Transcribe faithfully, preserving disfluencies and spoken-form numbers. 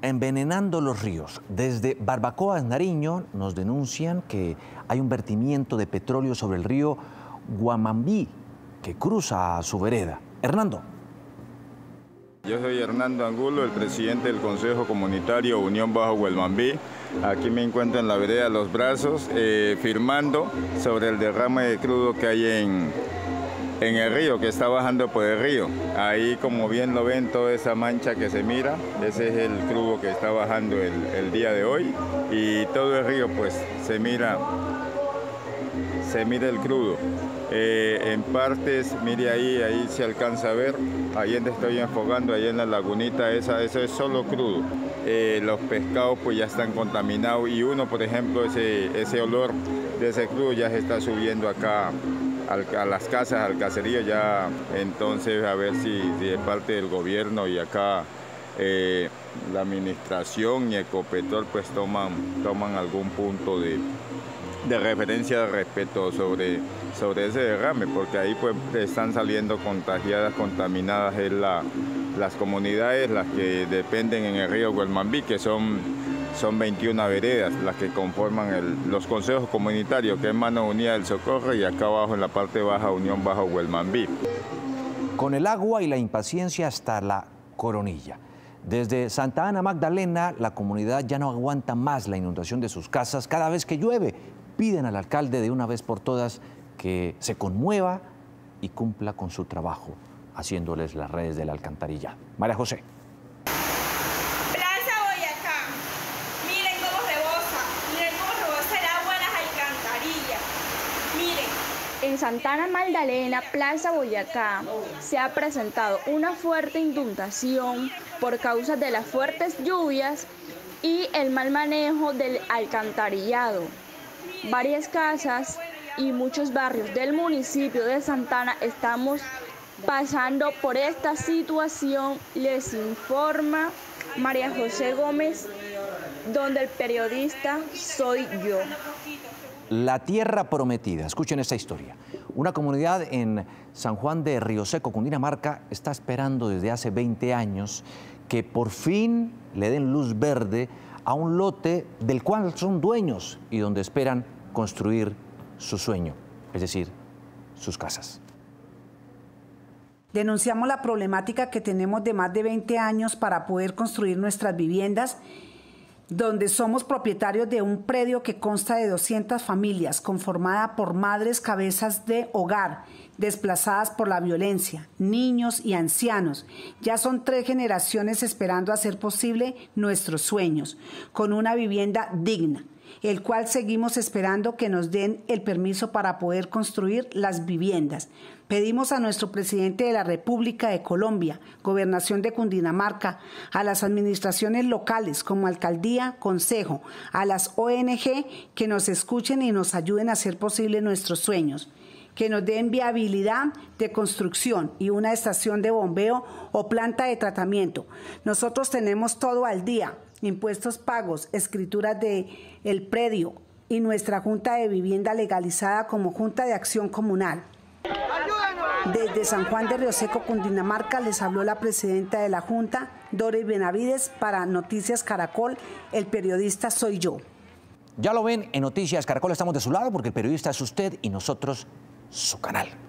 envenenando los ríos. Desde Barbacoas, Nariño, nos denuncian que hay un vertimiento de petróleo sobre el río Guamambí, que cruza su vereda. Hernando. Yo soy Hernando Angulo, el presidente del Consejo Comunitario Unión Bajo Guamambí. Aquí me encuentro en la vereda Los Brazos, eh, firmando sobre el derrame de crudo que hay en, en el río, que está bajando por el río. Ahí, como bien lo ven, toda esa mancha que se mira, ese es el crudo que está bajando el, el día de hoy. Y todo el río, pues, se mira, se mira el crudo. Eh, en partes, mire ahí, ahí se alcanza a ver, ahí donde estoy enfocando, ahí en la lagunita, esa, eso es solo crudo. Eh, los pescados pues ya están contaminados y uno, por ejemplo, ese, ese olor de ese crudo ya se está subiendo acá al, a las casas, al caserío, ya entonces a ver si, si de parte del gobierno y acá eh, la administración y Ecopetrol pues toman, toman algún punto de... de referencia de respeto sobre, sobre ese derrame, porque ahí pues están saliendo contagiadas, contaminadas en la, las comunidades, las que dependen en el río Guamambí, que son, son veintiuna veredas, las que conforman el, los consejos comunitarios, que es Mano Unida del Socorro, y acá abajo en la parte baja Unión Bajo Guamambí. Con el agua y la impaciencia hasta la coronilla. Desde Santa Ana Magdalena, la comunidad ya no aguanta más la inundación de sus casas cada vez que llueve. Piden al alcalde de una vez por todas que se conmueva y cumpla con su trabajo, haciéndoles las redes del alcantarillado. María José. Plaza Boyacá, miren cómo rebosa, miren cómo rebosa el agua en las alcantarillas, miren. En Santa Ana Magdalena, Plaza Boyacá, se ha presentado una fuerte inundación por causa de las fuertes lluvias y el mal manejo del alcantarillado. Varias casas y muchos barrios del municipio de Santa Ana estamos pasando por esta situación, les informa María José Gómez, donde el periodista soy yo. La tierra prometida. Escuchen esta historia. Una comunidad en San Juan de Río Seco, Cundinamarca, está esperando desde hace veinte años que por fin le den luz verde a un lote del cual son dueños y donde esperan construir su sueño, es decir, sus casas. Denunciamos la problemática que tenemos de más de veinte años para poder construir nuestras viviendas, donde somos propietarios de un predio que consta de doscientas familias, conformada por madres cabezas de hogar, desplazadas por la violencia, niños y ancianos. Ya son tres generaciones esperando hacer posible nuestros sueños, con una vivienda digna, el cual seguimos esperando que nos den el permiso para poder construir las viviendas. Pedimos a nuestro presidente de la República de Colombia, Gobernación de Cundinamarca, a las administraciones locales como Alcaldía, Consejo, a las O N G que nos escuchen y nos ayuden a hacer posible nuestros sueños, que nos den viabilidad de construcción y una estación de bombeo o planta de tratamiento. Nosotros tenemos todo al día, impuestos pagos, escrituras de el predio y nuestra Junta de Vivienda legalizada como Junta de Acción Comunal. Desde San Juan de Río Seco, Cundinamarca, les habló la presidenta de la Junta, Doris Benavides, para Noticias Caracol. El periodista soy yo. Ya lo ven, en Noticias Caracol estamos de su lado porque el periodista es usted y nosotros su canal.